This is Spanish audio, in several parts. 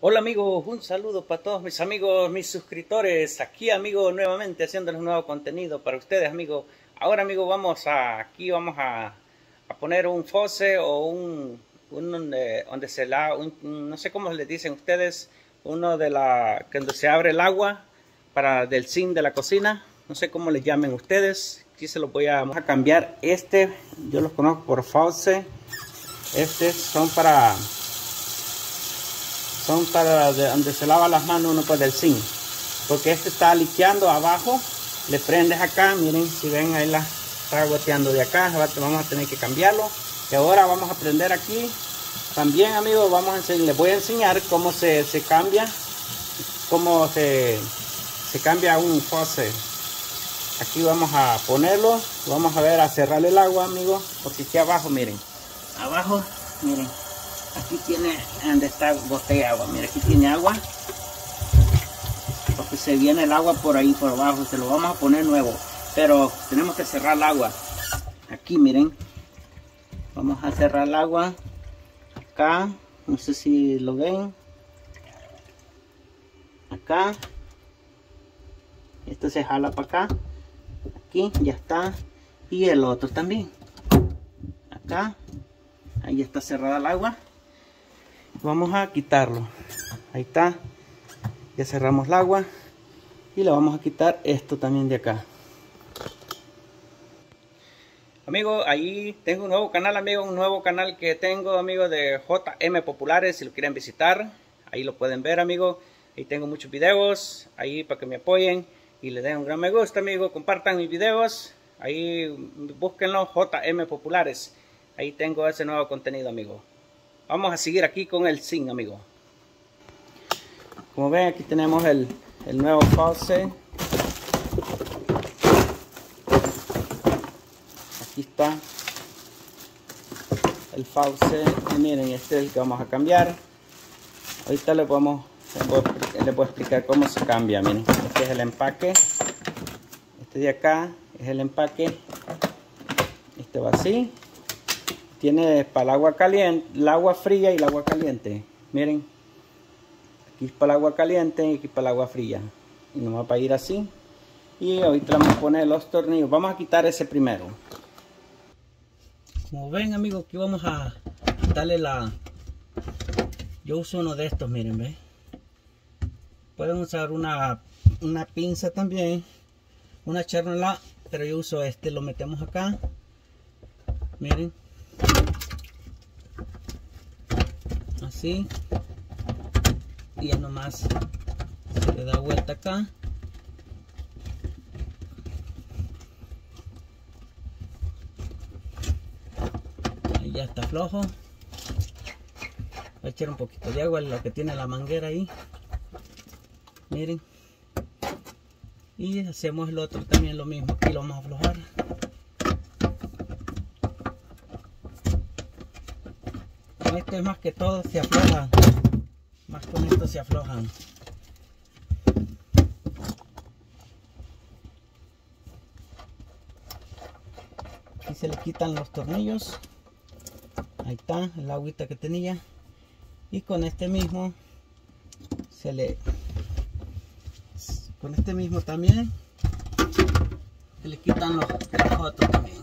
Hola amigos, un saludo para todos mis amigos, mis suscriptores. Aquí amigos, nuevamente haciéndoles un nuevo contenido para ustedes amigos. Ahora amigos vamos a poner un faucet o donde se no sé cómo les dicen ustedes, uno de donde se abre el agua del zinc de la cocina. No sé cómo les llamen ustedes. Aquí se los vamos a cambiar. Yo los conozco por faucet. Son para donde se lava las manos uno pues del zinc, porque está liqueando abajo. Le prendes acá, miren, si ven ahí está goteando de acá. Vamos a tener que cambiarlo. Y ahora vamos a prender aquí también amigos. Les voy a enseñar cómo se cambia, cómo se cambia un faucet. Aquí vamos a ponerlo, vamos a ver, a cerrar el agua amigos, porque aquí abajo miren, aquí tiene donde está gotea agua. Mira, aquí tiene agua, porque se viene el agua por ahí por abajo. Se lo vamos a poner nuevo, pero tenemos que cerrar el agua. Aquí miren, vamos a cerrar el agua acá. No sé si lo ven acá. Esto se jala para acá. Aquí ya está, y el otro también acá. Ahí está cerrada el agua. Vamos a quitarlo. Ahí está, ya cerramos el agua, y le vamos a quitar esto también de acá. Amigos, ahí tengo un nuevo canal amigos, un nuevo canal que tengo amigos de JM Populares. Si lo quieren visitar, ahí lo pueden ver amigos. Ahí tengo muchos videos ahí para que me apoyen y le den un gran me gusta amigos. Compartan mis videos, ahí búsquenlo, JM Populares. Ahí tengo ese nuevo contenido amigos. Vamos a seguir aquí con el zinc amigos. Como ven, aquí tenemos el nuevo faucet. Aquí está el faucet, y miren, este es el que vamos a cambiar. Ahorita les voy a explicar cómo se cambia. Miren, este es el empaque. Este de acá es el empaque. Este va así. Tiene para el agua caliente, el agua fría y el agua caliente. Miren, aquí es para el agua caliente y aquí para el agua fría. Y nos va a ir así. Y ahorita vamos a poner los tornillos. Vamos a quitar ese primero. Como ven amigos, aquí vamos a quitarle yo uso uno de estos, miren, ¿ven? Pueden usar una pinza también, una charla, pero yo uso lo metemos acá. Miren, así, y ya nomás se le da vuelta acá. Ahí ya está flojo. Voy a echar un poquito de agua en lo que tiene la manguera ahí. Miren, y hacemos el otro también lo mismo. Aquí lo vamos a aflojar. Con esto es más que todo se aflojan, más con esto se aflojan. Aquí se le quitan los tornillos. Ahí está el agüita que tenía, y con este mismo también se le quitan los otros también.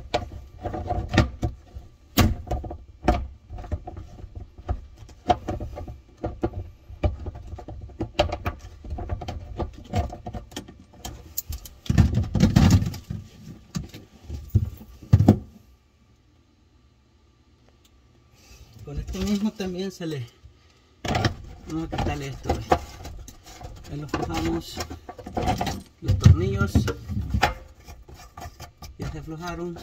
Con este mismo también vamos a quitarle esto. Ahí lo aflojamos, los tornillos ya se aflojaron,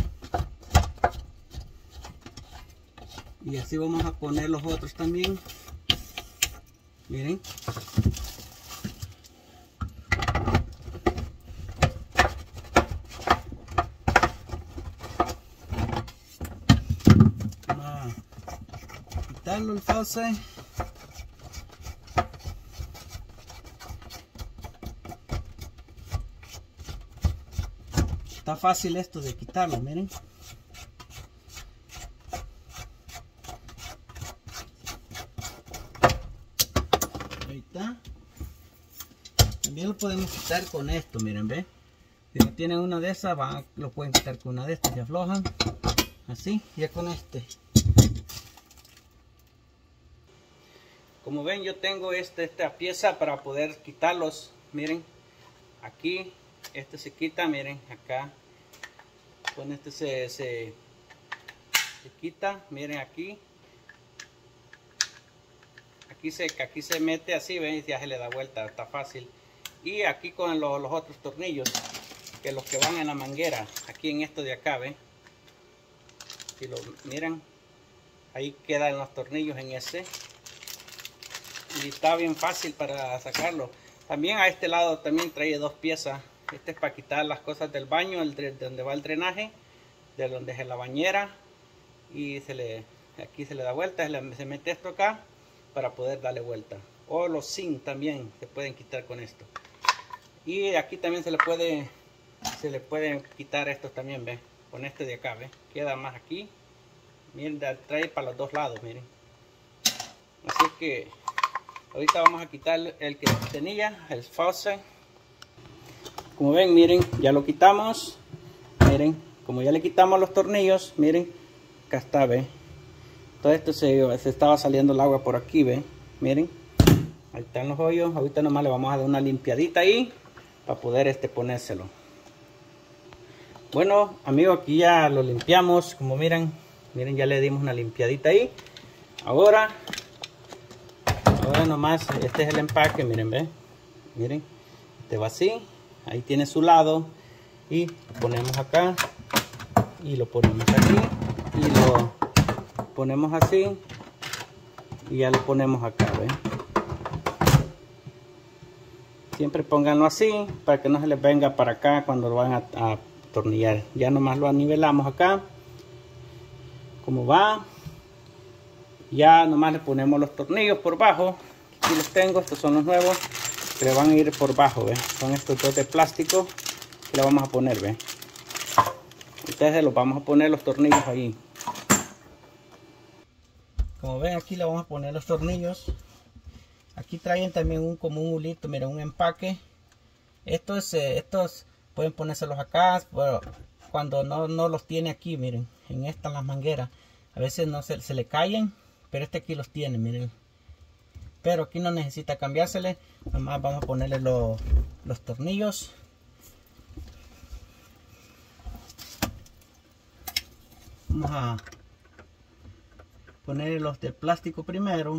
y así vamos a poner los otros también. Miren, vamos a quitarlo el faucet. Está fácil esto de quitarlo, miren. está. También lo podemos quitar con esto, miren, ve. Si no tienen una de esas, lo pueden quitar con una de estas y aflojan. Así, ya con este. Como ven, yo tengo esta pieza para poder quitarlos. Miren, aquí, este se quita, miren, acá. Con este se quita, miren aquí. Aquí se mete así, ven, y ya se le da vuelta, está fácil. Y aquí con los otros tornillos, que los que van en la manguera, aquí en esto de acá, ven. Si lo miran, ahí quedan los tornillos en ese. Y está bien fácil para sacarlo. También a este lado también trae dos piezas. Este es para quitar las cosas del baño, donde va el drenaje, de donde es la bañera. Y aquí se le da vuelta, se mete esto acá para poder darle vuelta. O los zinc también se pueden quitar con esto. Y aquí también se le pueden quitar estos también, ven, con este de acá, ven, queda más aquí. Miren, trae para los dos lados, miren. Así que ahorita vamos a quitar el que tenía, el faucet. Como ven, miren, ya lo quitamos. Miren, como ya le quitamos los tornillos, miren, acá está, ven. Todo esto se estaba saliendo el agua por aquí, ven, miren. Ahí están los hoyos. Ahorita nomás le vamos a dar una limpiadita ahí para poder ponérselo. Bueno, amigos, aquí ya lo limpiamos. Como miren, ya le dimos una limpiadita ahí. Ahora nomás, este es el empaque, miren, ven. Miren, este va así. Ahí tiene su lado. Y lo ponemos acá. Y lo ponemos aquí. Y lo ponemos así. Y ya lo ponemos acá, ven. Siempre pónganlo así para que no se les venga para acá cuando lo van a atornillar. Ya nomás lo nivelamos acá. Como va. Ya nomás le ponemos los tornillos por bajo. Aquí los tengo, estos son los nuevos. Que le van a ir por bajo, ¿ven? Son estos dos de plástico que le vamos a poner, ¿ven? Ustedes los vamos a poner los tornillos ahí. Como ven, aquí le vamos a poner los tornillos. Aquí traen también como un hulito, miren, un empaque. Estos pueden ponérselos acá, pero cuando no los tiene aquí, miren, en estas las mangueras. A veces no se le caen, pero aquí los tiene, miren. Pero aquí no necesita cambiársele, nomás vamos a ponerle los tornillos. Vamos a poner los de plástico primero.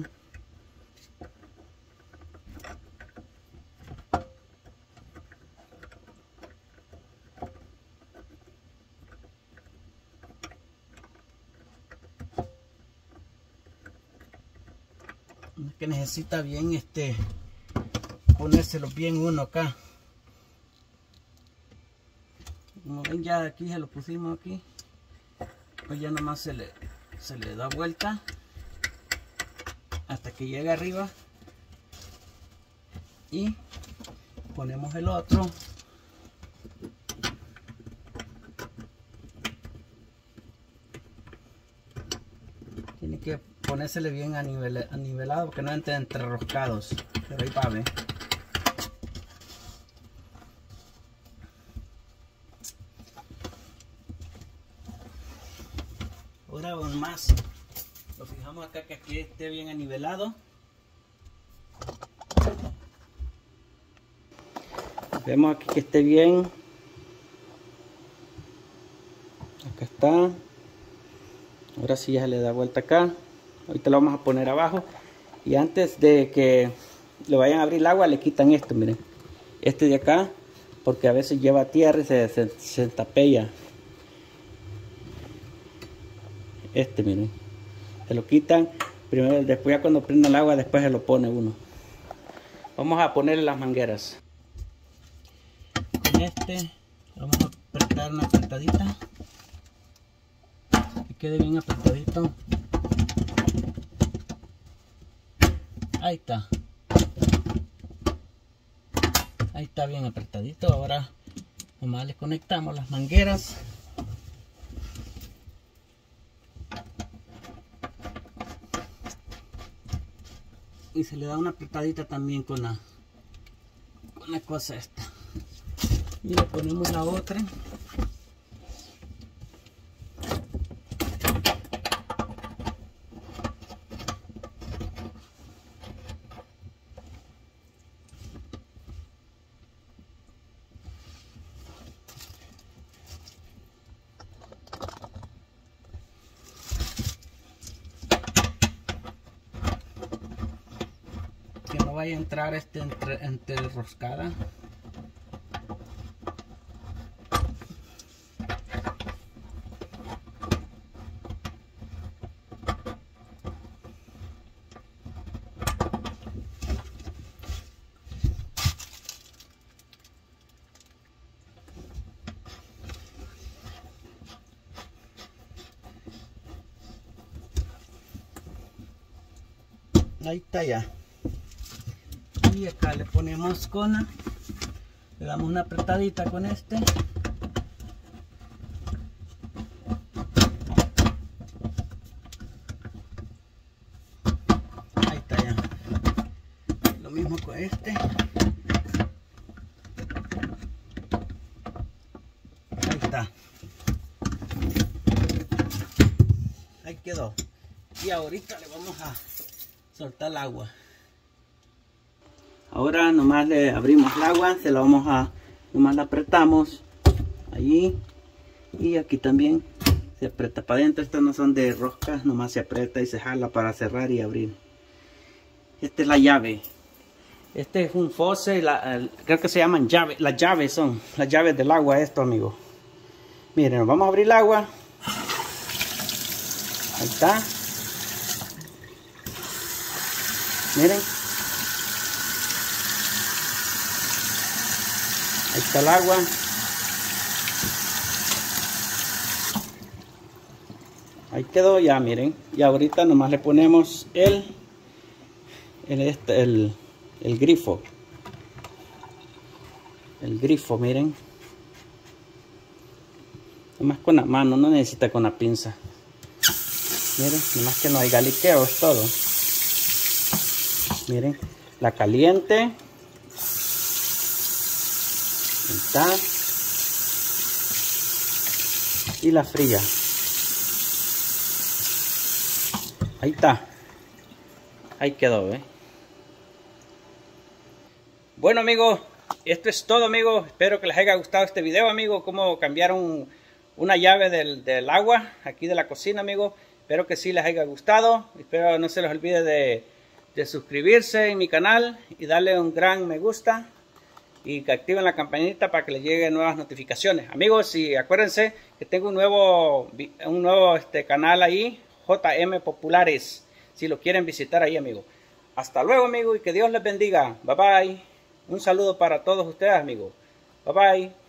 Que necesita bien ponérselo bien uno acá. Como ven, ya aquí se lo pusimos aquí, pues ya nomás se le da vuelta hasta que llegue arriba y ponemos el otro. Tiene que ponérsele bien anivelado porque no entre enroscados, pero ahí va, ¿ve? Ahora aún más lo fijamos acá, que aquí esté bien anivelado. Vemos aquí que esté bien. Acá está. Ahora sí ya se le da vuelta acá. Ahorita lo vamos a poner abajo. Y antes de que le vayan a abrir el agua, le quitan esto, miren. Este de acá, porque a veces lleva tierra y se entapella. Miren. Se lo quitan. Primero, después ya cuando prenda el agua, después se lo pone uno. Vamos a ponerle las mangueras. Con vamos a apretar una apretadita. Que quede bien apretadito. Ahí está. Ahí está bien apretadito. Ahora nomás le conectamos las mangueras. y se le da una apretadita también con la cosa esta. Y le ponemos la otra. Que no vaya a entrar entre roscada. Ahí está ya. Y acá le ponemos le damos una apretadita con este. Ahí está ya. Lo mismo con este. Ahí está. Ahí quedó. Y ahorita le vamos a soltar el agua. Ahora nomás le abrimos el agua, nomás la apretamos allí y aquí también se aprieta para adentro. Estas no son de roscas, nomás se aprieta y se jala para cerrar y abrir. Esta es la llave. Este es un faucet, creo que se llaman llaves. Las llaves son las llaves del agua, esto, amigos. Miren, vamos a abrir el agua. Ahí está. Miren. Ahí está el agua. Ahí quedó ya, miren. Y ahorita nomás le ponemos el grifo. El grifo, miren. Nomás con la mano, no necesita con la pinza. Miren, nomás que no hay galiqueo, es todo. Miren, la caliente. Ahí está. Y la fría. Ahí está. Ahí quedó, ¿eh? Bueno, amigos, esto es todo, amigos. Espero que les haya gustado este video, amigos. Cómo cambiaron una llave del agua aquí de la cocina, amigos. Espero que sí les haya gustado. Espero no se les olvide de suscribirse en mi canal y darle un gran me gusta. Y que activen la campanita para que les lleguen nuevas notificaciones. Amigos, y acuérdense que tengo un nuevo canal ahí, JM Populares. Si lo quieren visitar ahí, amigos. Hasta luego, amigos, y que Dios les bendiga. Bye, bye. Un saludo para todos ustedes, amigos. Bye, bye.